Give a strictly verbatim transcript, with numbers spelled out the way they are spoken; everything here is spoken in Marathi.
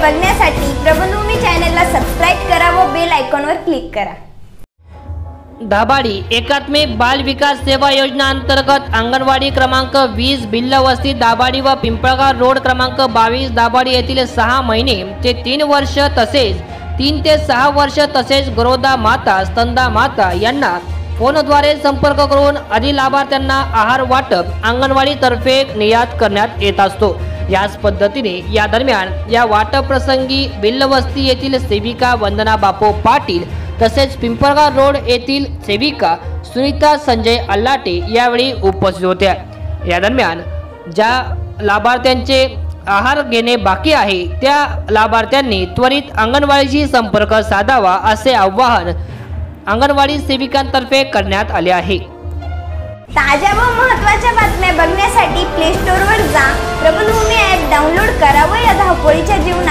बघण्यासाठी प्रबंधभूमी चॅनलला सबस्क्राइब करा व बेल आयकॉनवर क्लिक करा। दाभाडी एकात्मिक बाल विकास सेवा योजना अंतर्गत अंगणवाडी क्रमांक वीस बिल्ला वस्ती दाभाडी व पिंपळगाव रोड क्रमांक बावीस दाभाडी येथील सहा महिने ते तीन वर्ष तसेच तीन ते सहा वर्ष तसेच गरोदर माता स्तनदा माता यांना फोनद्वारे संपर्क करून आदी लाभार्थ्यांना आहार वाटप अंगणवाडी तर्फे नियात करण्यात येत असतो। याच पद्धतीने या दरम्यान या वाटप प्रसंगी बिल्लवस्ती येथील सेविका वंदना बापू पाटील तसेच पिंपळगाव रोड येथील सेविका सुनीता संजय अल्लाटे यावेळी उपस्थित होत्या। या दरम्यान ज्या लाभार्थ्यांचे आहार घेणे बाकी आहे त्या लाभार्थ्यांनी त्वरित अंगणवाडीशी संपर्क साधावा असे आवाहन अंगणवाडी सेविकांतर्फे करण्यात आले आहे। ताज्या व महत्त्वाच्या बातम्या बघण्यासाठी प्ले स्टोअरवर जा, प्रबंधभूमी ॲप डाउनलोड करा व या धावपळीच्या जीवनात